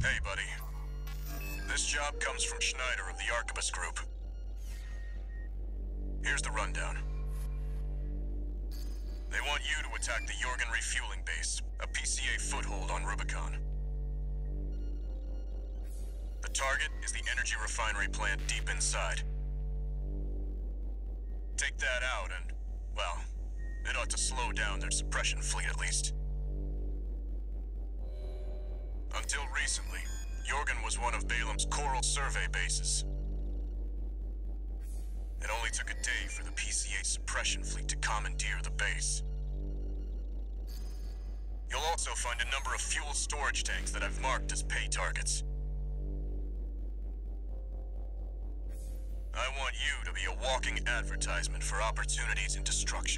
Hey, buddy. This job comes from Schneider of the Arquebus Group. Here's the rundown. They want you to attack the Yorgan refueling base, a PCA foothold on Rubicon. The target is the energy refinery plant deep inside. Take that out and, well, it ought to slow down their suppression fleet at least. Until recently, Yorgan was one of Balam's Coral survey bases. It only took a day for the PCA suppression fleet to commandeer the base. You'll also find a number of fuel storage tanks that I've marked as pay targets. I want you to be a walking advertisement for opportunities in destruction.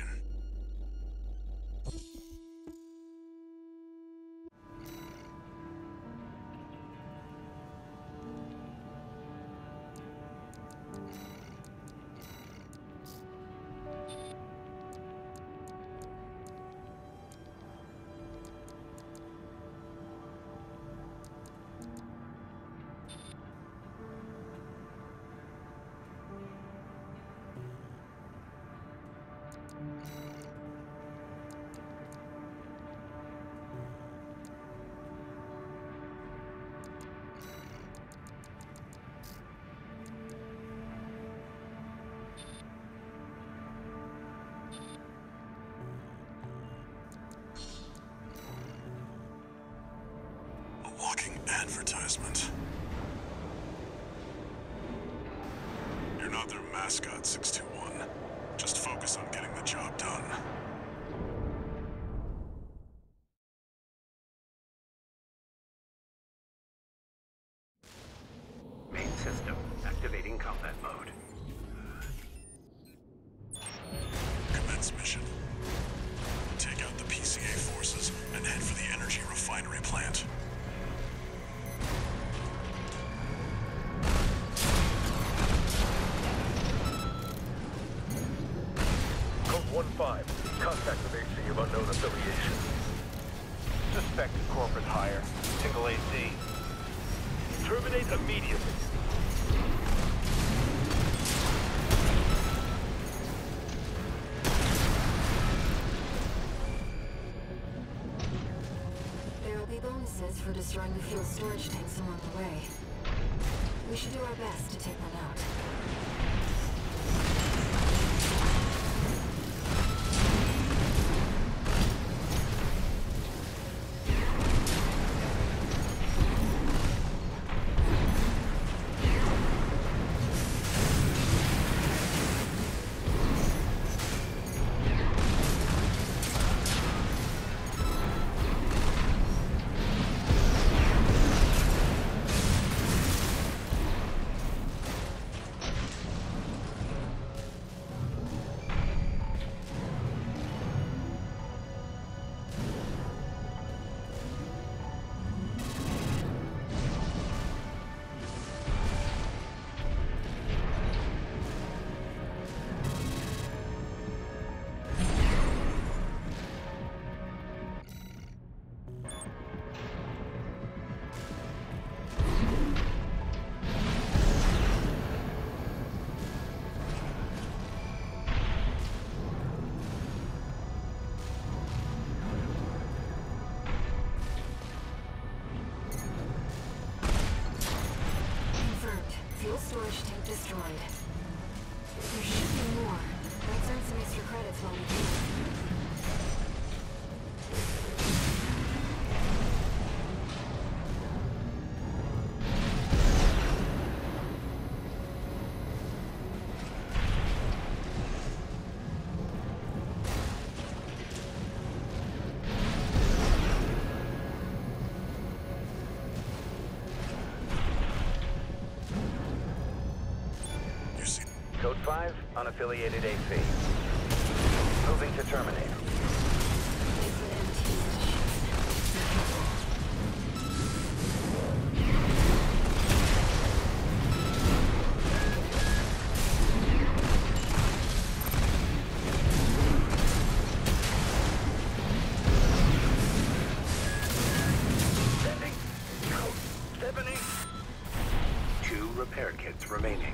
Walking advertisement. You're not their mascot, 621. Just focus on getting the job done. Main system activating combat mode. Commence mission. Take out the PCA forces and head for the energy refinery plant. Code 1-5. Contact with AC of unknown affiliation. Suspected corporate hire. Single AC. Terminate immediately. There will be bonuses for destroying the fuel storage tanks along the way. We should do our best to take them out. Fuel storage tank destroyed. There should be more. Let's earn some extra credits while we do it. Code 5, unaffiliated AC. Moving to terminator. It's an MT station. Sending. Code repair kits remaining.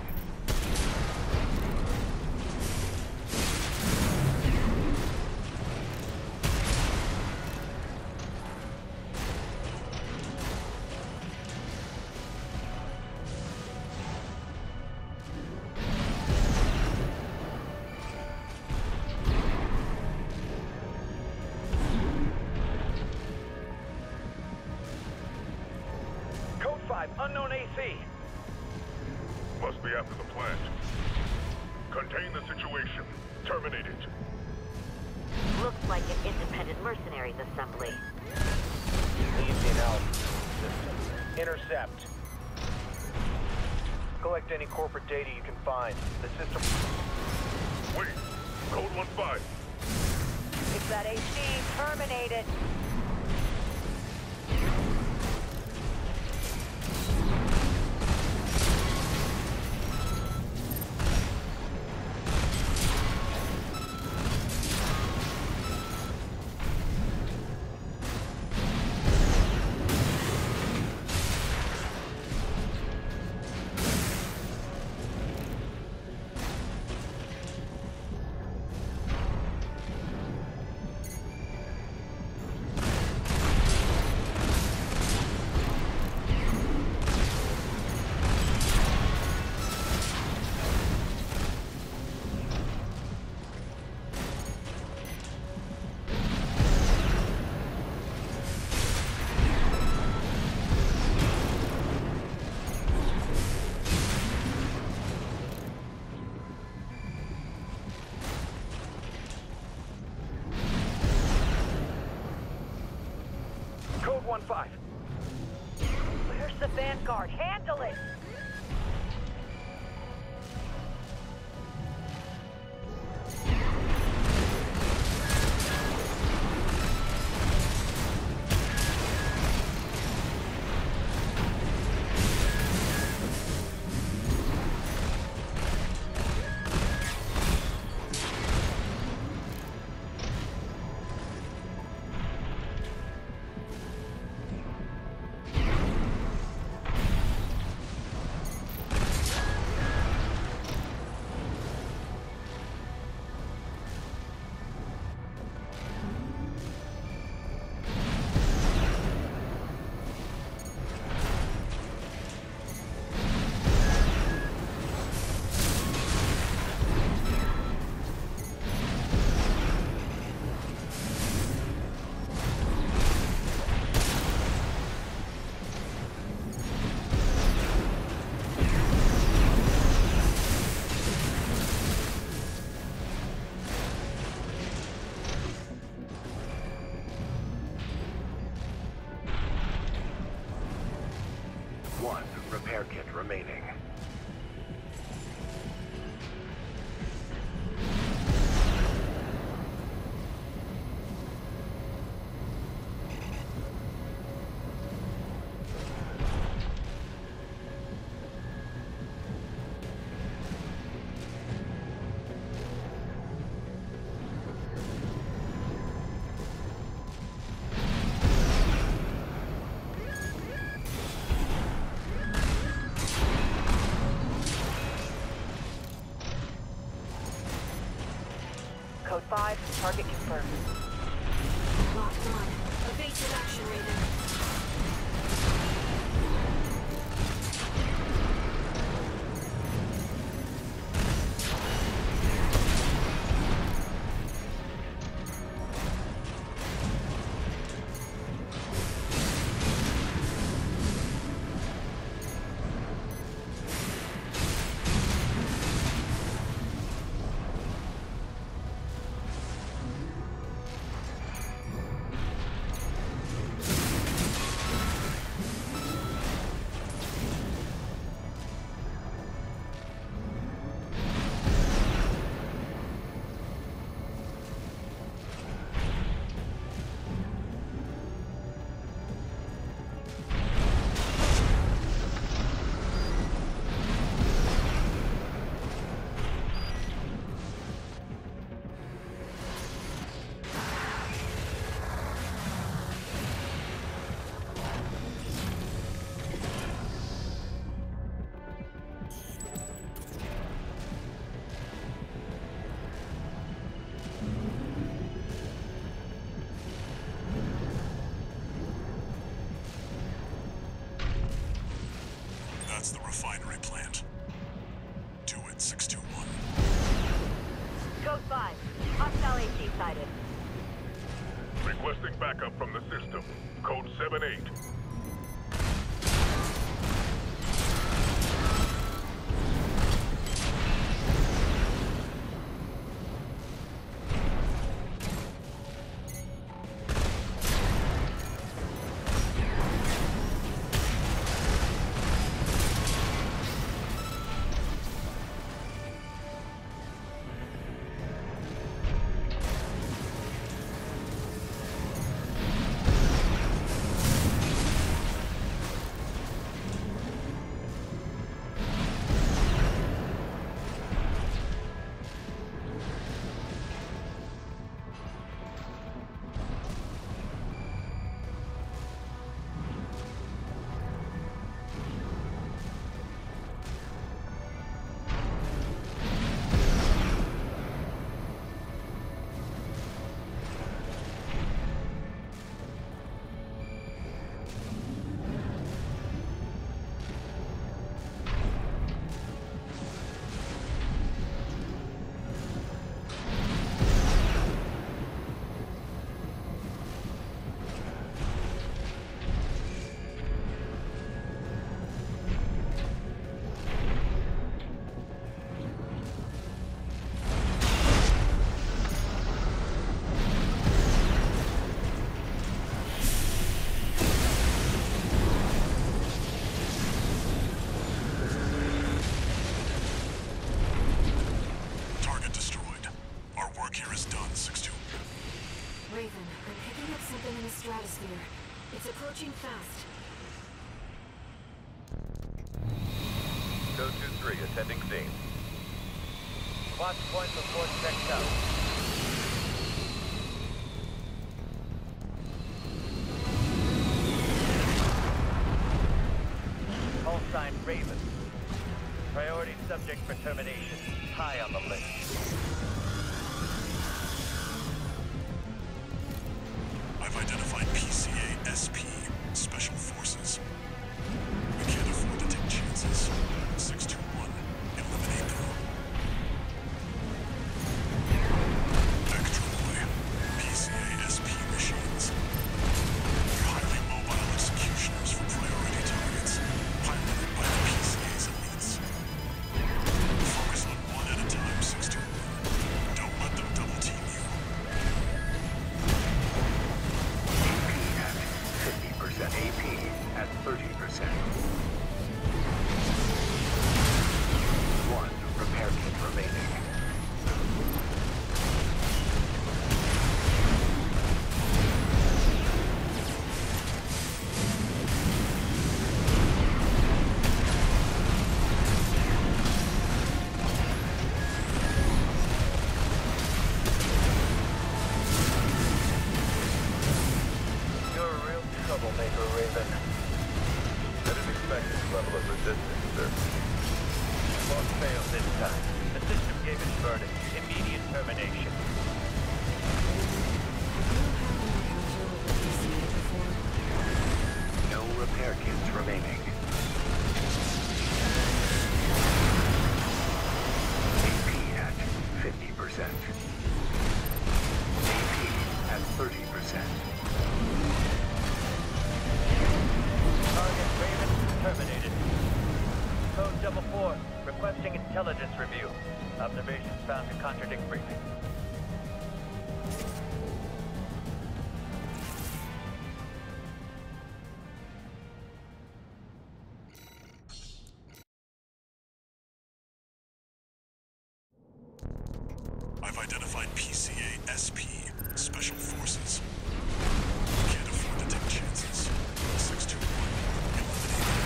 Code 5, unknown AC. Must be after the plant. Contain the situation. Terminate it. Looks like an independent mercenaries assembly. Leave the analysis system. Intercept. Collect any corporate data you can find. The system... Wait. Code 1-5. It's that AC. Terminate it. Code 1-5. Where's the Vanguard? Handle it! One repair kit remaining. Code 5, target confirmed. Locked on. Evasive action rated. That's the refinery plant. Do it, 621. Code 5. Hostile AC sighted. Requesting backup from the system. Code 78. Raven, I'm picking up something in the stratosphere. It's approaching fast. Code 2-3, attending scene. Watch point before checked out. Call sign Raven. Priority subject for termination. High on the list. I've identified PCA-SP, Special Forces. We can't afford to take chances. 621, eliminate them. Vectroy, PCA-SP machines. They're highly mobile executioners for priority targets, piloted by the PCA's elites. Focus on one at a time, 621. Don't let them double team you. AP at 30%. One repair kit remaining. Troublemaker, Raven. I didn't expect this level of resistance, sir. Won't fail this time. The system gave its verdict. Immediate termination. No repair kits remaining. AP at 50%. AP at 30%. Target Raven terminated. Code 4, requesting intelligence review. Observations found to contradict briefing. I've identified PCA-SP, Special Forces. We can't afford to take chances. 621, eliminate them.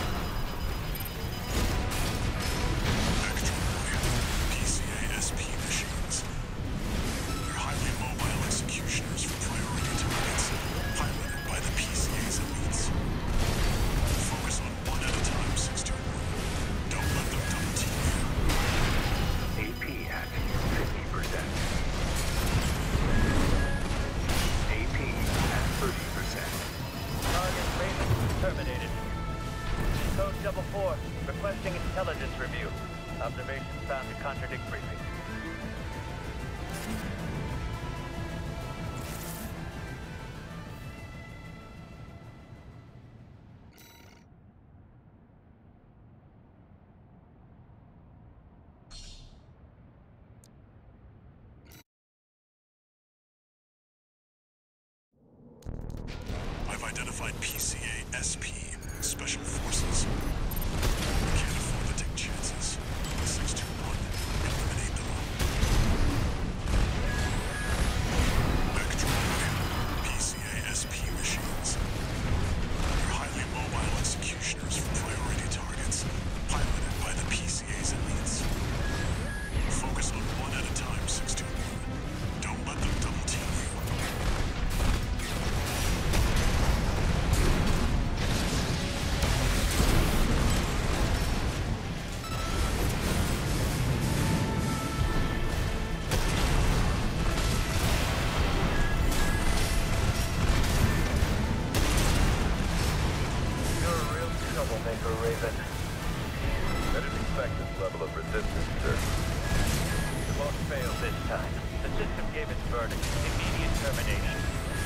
Vectroy, PCA-SP machines. They're highly mobile executioners for priority targets, piloted by the PCA's elites. Focus on one at a time, 621. Don't let them double team you. AP at 50%. AP at 30%. Target Raven 344, requesting intelligence review. Observations found to contradict briefing. I've identified PCA-SP, Special Forces. We can't afford to take chances. 621, eliminate them. Backdrop, PCA-SP machines. They're highly mobile executioners for priority targets, piloted by the PCA's elites. Focus on one at a time, 621. Don't let them double team you. You're a real troublemaker, Raven. I didn't expect this level of resistance, sir. You won't fail this time. The system gave its verdict. Immediate termination.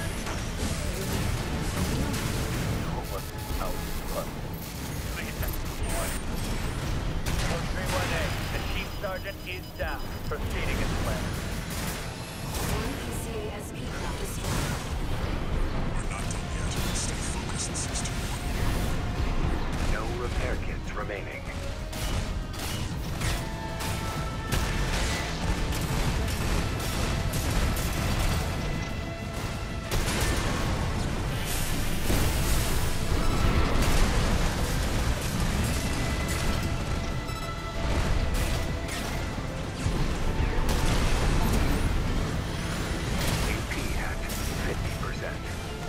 No one's out front. Lead them deployed. 431A, the Chief Sergeant is down. Proceeding as planned. One PCA-SP craft destroyed. We're not done yet. Stay focused, 621. No repair kits remaining. AP at 50%.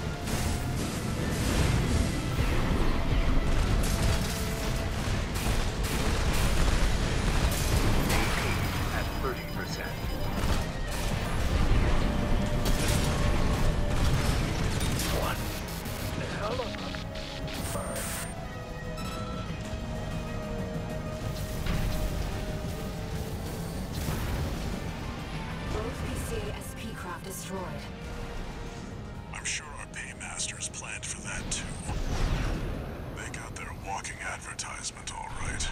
AP at 30%. What the hell of a bird? Both PCA-SP craft destroyed. I'm sure our paymasters planned for that too. They got their walking advertisement all right.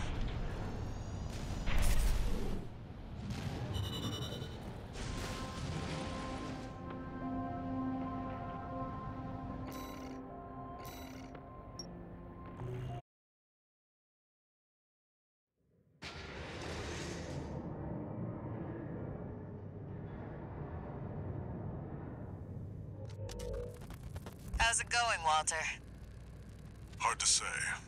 How's it going, Walter? Hard to say.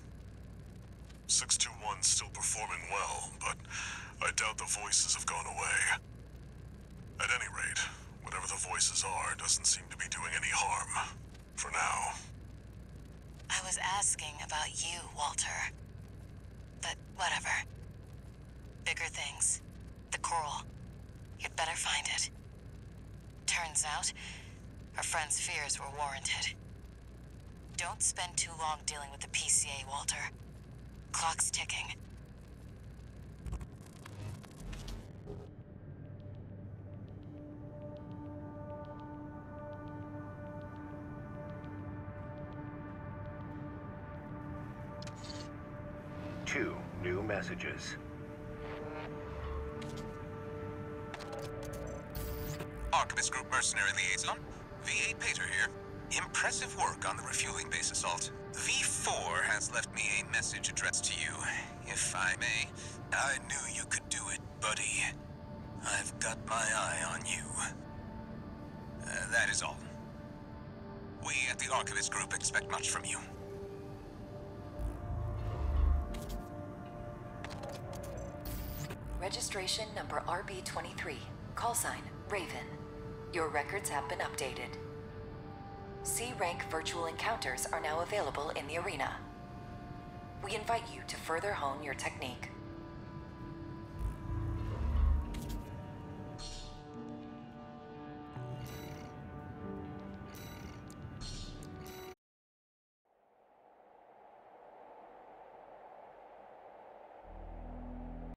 621's still performing well, but I doubt the voices have gone away. At any rate, whatever the voices are doesn't seem to be doing any harm. For now. I was asking about you, Walter. But whatever. Bigger things. The coral. You'd better find it. Turns out, our friend's fears were warranted. Don't spend too long dealing with the PCA, Walter. Clock's ticking. Two new messages. Archivist Group Mercenary Liaison, V8 Pater here. Impressive work on the refueling base assault. V4 has left me a message addressed to you, if I may. I knew you could do it, buddy. I've got my eye on you. That is all. We at the Archivist Group expect much from you. Registration number RB23. Call sign, Raven. Your records have been updated. C-rank virtual encounters are now available in the arena. We invite you to further hone your technique.